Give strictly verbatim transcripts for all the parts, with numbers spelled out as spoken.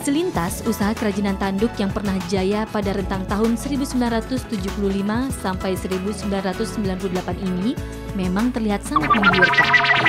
Selintas usaha kerajinan tanduk yang pernah jaya pada rentang tahun seribu sembilan ratus tujuh puluh lima sampai seribu sembilan ratus sembilan puluh delapan ini memang terlihat sangat menggiurkan.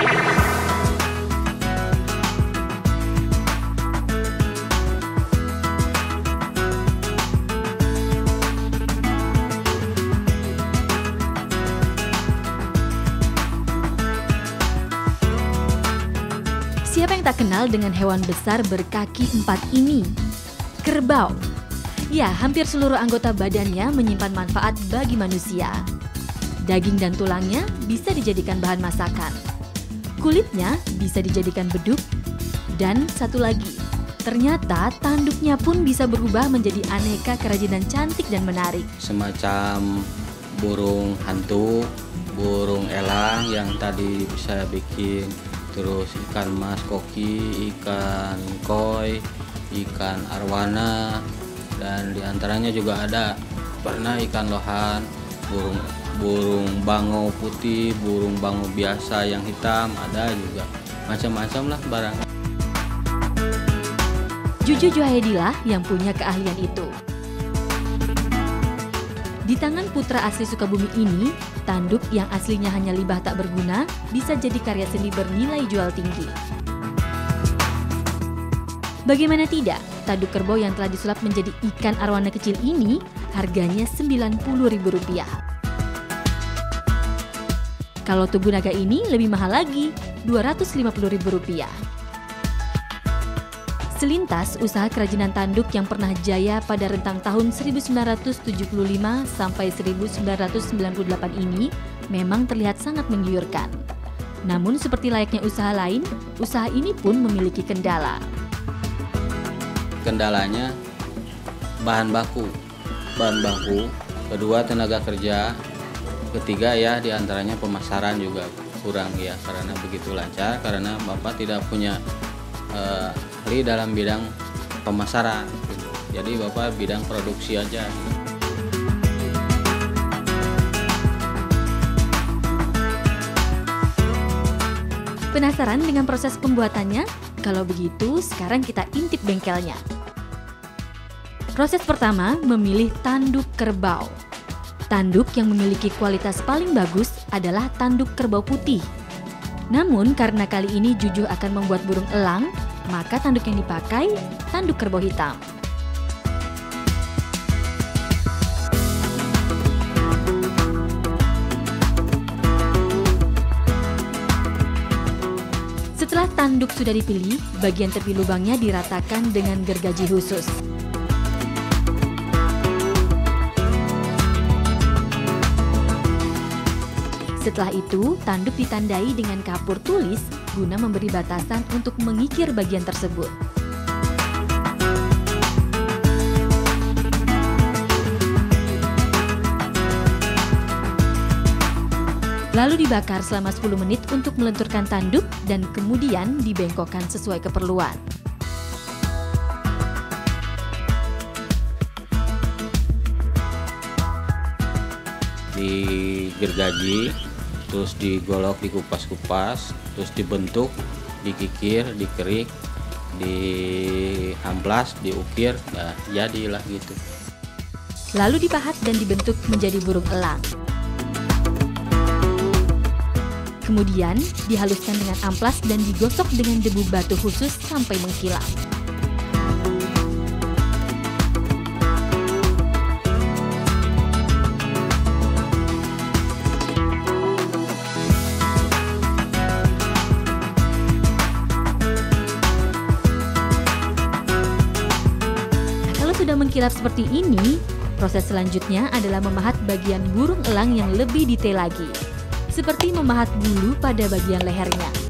Siapa yang tak kenal dengan hewan besar berkaki empat ini? Kerbau. Ya, hampir seluruh anggota badannya menyimpan manfaat bagi manusia. Daging dan tulangnya bisa dijadikan bahan masakan. Kulitnya bisa dijadikan beduk. Dan satu lagi, ternyata tanduknya pun bisa berubah menjadi aneka kerajinan cantik dan menarik. Semacam burung hantu, burung elang yang tadi bisa bikin, terus ikan mas koki, ikan koi, ikan arwana, dan diantaranya juga ada pernah ikan lohan, burung burung bangau putih, burung bangau biasa yang hitam, ada juga macam-macam lah barang. Juju Juhaedilah yang punya keahlian itu. Di tangan putra asli Sukabumi ini, tanduk yang aslinya hanya limbah tak berguna bisa jadi karya seni bernilai jual tinggi. Bagaimana tidak, tanduk kerbau yang telah disulap menjadi ikan arwana kecil ini harganya sembilan puluh ribu rupiah. Kalau tubuh naga ini lebih mahal lagi, dua ratus lima puluh ribu rupiah. Selintas usaha kerajinan tanduk yang pernah jaya pada rentang tahun seribu sembilan ratus tujuh puluh lima sampai seribu sembilan ratus sembilan puluh delapan ini memang terlihat sangat menggiurkan. Namun seperti layaknya usaha lain, usaha ini pun memiliki kendala. Kendalanya bahan baku, bahan baku, kedua tenaga kerja, ketiga ya diantaranya pemasaran juga kurang ya, karena begitu lancar karena Bapak tidak punya eh, ahli dalam bidang pemasaran, jadi Bapak bidang produksi aja. Penasaran dengan proses pembuatannya? Kalau begitu, sekarang kita intip bengkelnya. Proses pertama, memilih tanduk kerbau. Tanduk yang memiliki kualitas paling bagus adalah tanduk kerbau putih. Namun karena kali ini Juju akan membuat burung elang, maka tanduk yang dipakai tanduk kerbau hitam. Setelah tanduk sudah dipilih, bagian tepi lubangnya diratakan dengan gergaji khusus. Setelah itu, tanduk ditandai dengan kapur tulis guna memberi batasan untuk mengikir bagian tersebut. Lalu dibakar selama sepuluh menit untuk melenturkan tanduk dan kemudian dibengkokkan sesuai keperluan. Digergaji, terus digolok, dikupas-kupas, terus dibentuk, dikikir, dikerik, diamplas, diukir, nah jadilah gitu. Lalu dipahat dan dibentuk menjadi burung elang. Kemudian dihaluskan dengan amplas dan digosok dengan debu batu khusus sampai mengkilap. Nah, kalau sudah mengkilap seperti ini, proses selanjutnya adalah memahat bagian burung elang yang lebih detail lagi, seperti memahat bulu pada bagian lehernya.